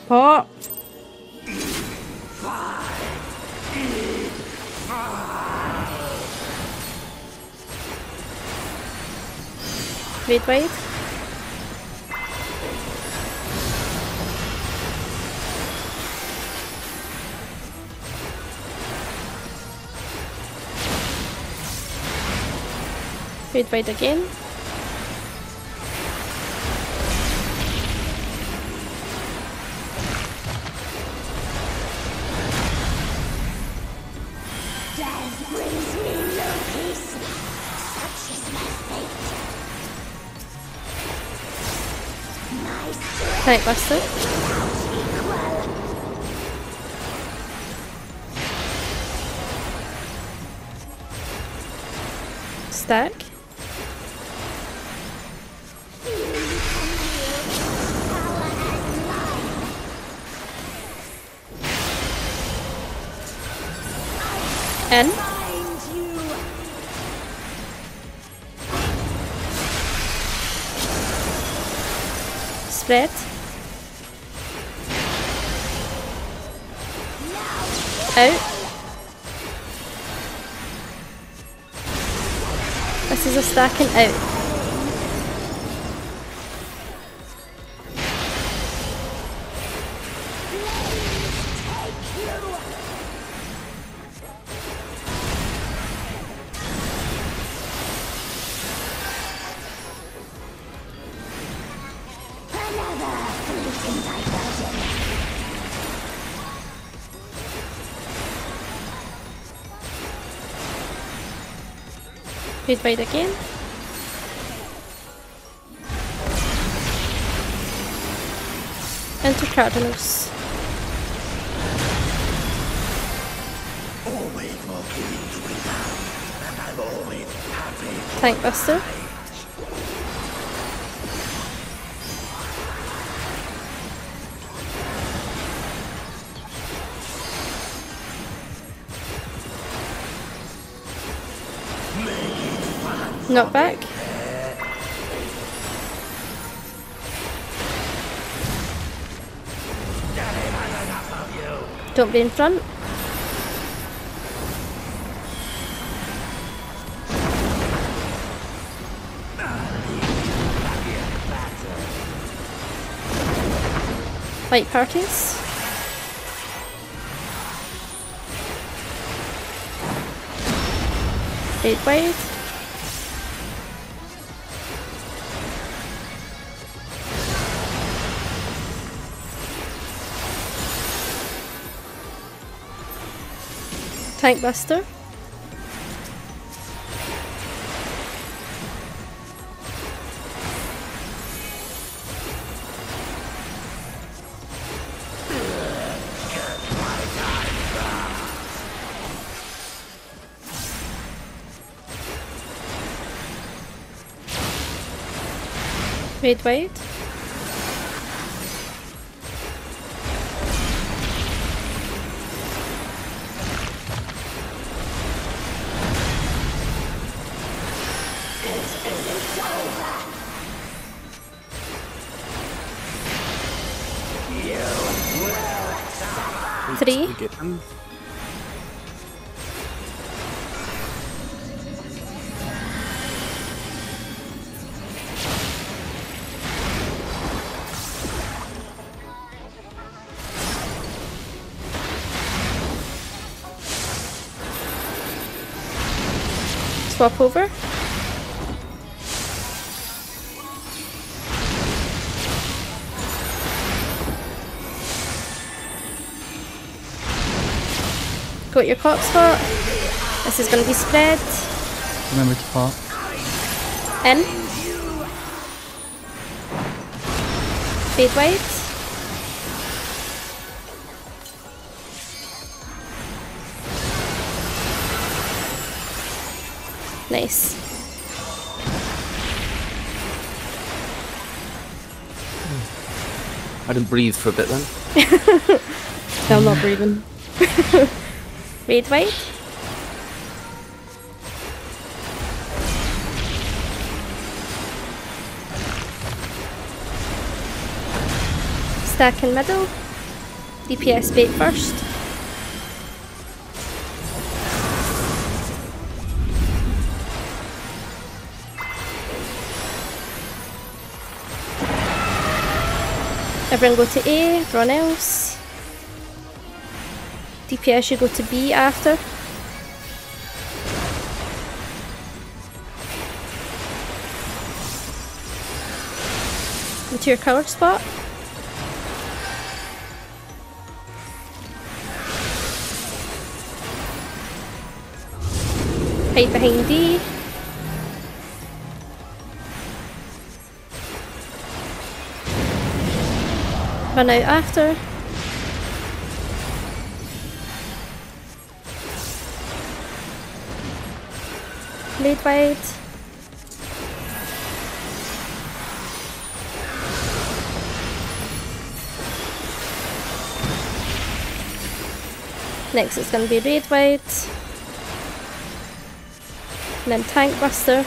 Pop. Wait. Wait again. Death brings me no peace. Such is my fate. My Tank Buster. equal. Stack. N. Find you. Spread. Out. This is a stack and out. Another fleeting diversion. Wait again. Enter Cardinals. Always more killing to be done, and I'm always happy. Tank Buster. Knockback. Don't be in front. Light parties. Wait. Tank Buster. Wait. Three. We get them. Swap over. Got your cop spot. This is going to be spread. Remember to pop. In. Fade wide. Nice. I didn't breathe for a bit then. I'm not breathing. Wait. Stack in middle. DPS bait first. Everyone go to A, everyone else. DPS should go to B after. Into your colour spot. Hide behind D. Run out after. Blade wide. Next it's going to be raid wide. And then tank buster.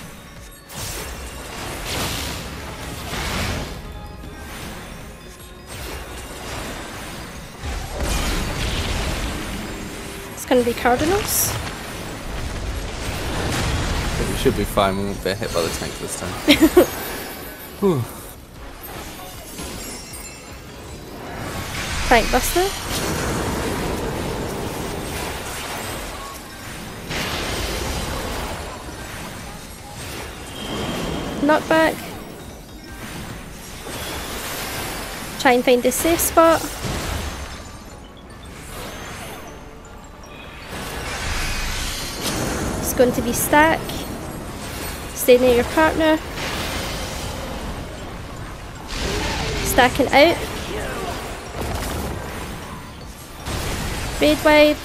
It's going to be Cardinals. We should be fine, we won't get hit by the tank this time. Whew. Tank buster. Knockback. Try and find a safe spot. It's going to be stack. Stay near your partner. Stacking out. Raid wide.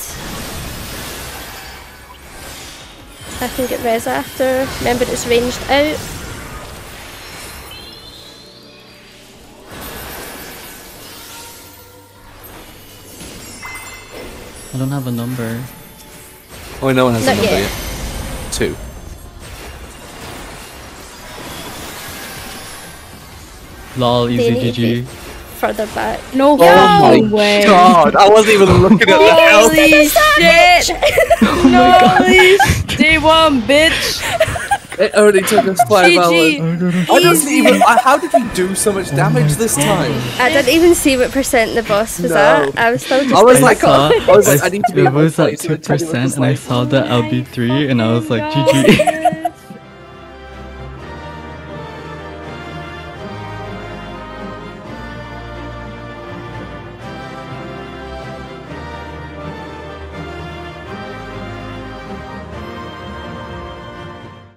I can get res after. Remember it's ranged out. I don't have a number. Oh, no one has a Not number yet. yet. 2. Lol, They easy need to be GG. further back. No Oh my way. god, I wasn't even looking at the health. Holy shit! No, day one, bitch. It only took us 5 hours. GG. I wasn't even. How did we do so much damage this time? I didn't even see what percent the boss was No. at. I was still just I was I like, saw, I was like, I need to be. it was at my at place, and then Teddy was 2% just and I like, saw the LB3 and I was like, GG.